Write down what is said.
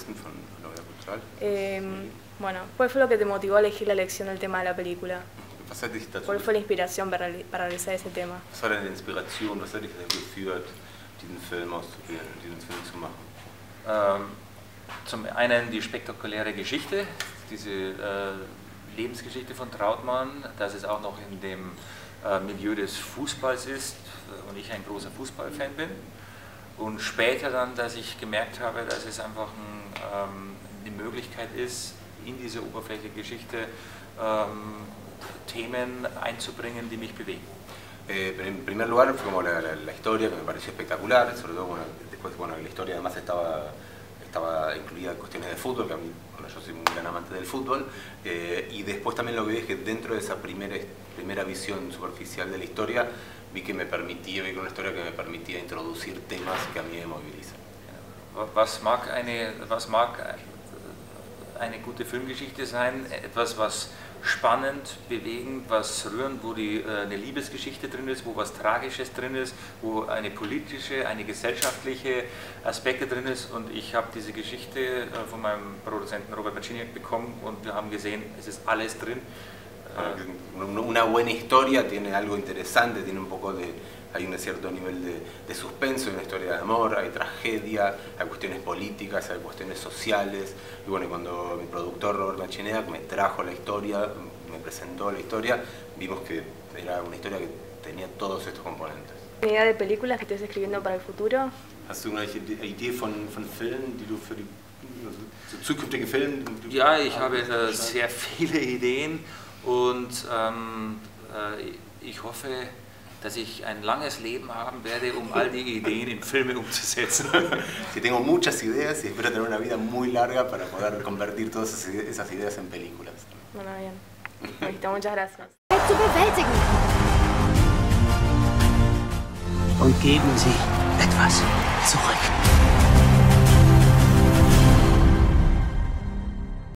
protagonisten von La Vida Brutal? Bueno, ¿cuál fue lo que te motivó a elegir la elección del tema de la película? Was hat dich dazu ¿Cuál fue la inspiración para realizar ese tema? Was war deine Inspiration? Was hat dich dazu geführt, diesen Film auszuwählen, diesen Film zu machen? Zum einen die spektakuläre Geschichte, diese Lebensgeschichte von Trautmann, dass es auch noch in dem Milieu des Fußballs ist und ich ein großer Fußballfan bin. Und später dann, dass ich gemerkt habe, dass es einfach die Möglichkeit ist, in diese oberflächliche Geschichte Themen einzubringen, die mich bewegen. En primer lugar fue como la historia que me pareció espectacular, sobre todo después la historia además estaba incluida cuestiones de fútbol, que a mí, bueno, yo soy un gran amante del fútbol, y después también lo que vi es que dentro de esa primera visión superficial de la historia vi que una historia que me permitía introducir temas que a mí me movilizan. Was mag eine gute Filmgeschichte sein? Etwas, was spannend, bewegend, was rührend, wo eine Liebesgeschichte drin ist, wo was Tragisches drin ist, wo eine politische, eine gesellschaftliche Aspekte drin ist. Und ich habe diese Geschichte von meinem Produzenten Robert Marciniak bekommen und wir haben gesehen, es ist alles drin. Una buena historia tiene algo interesante, hay un cierto nivel de suspenso, hay una historia de amor, hay tragedia, hay cuestiones políticas, hay cuestiones sociales. Y bueno, cuando mi productor Robert Marciniak me trajo la historia, me presentó la historia, vimos que era una historia que tenía todos estos componentes. ¿Una idea de películas que estés escribiendo para el futuro? Hast du eine Idee von Filmen, die du für die zukünftige Filme... Ja, ich habe sehr viele Ideen und ich hoffe, dass ich ein langes Leben haben werde, all die Ideen in Filme umzusetzen. Sí, tengo muchas ideas y espero tener una vida muy larga para poder convertir todas esas ideas en películas. Bueno, bien. Listo, muchas gracias. Zu bewältigen. Und geben Sie etwas zurück.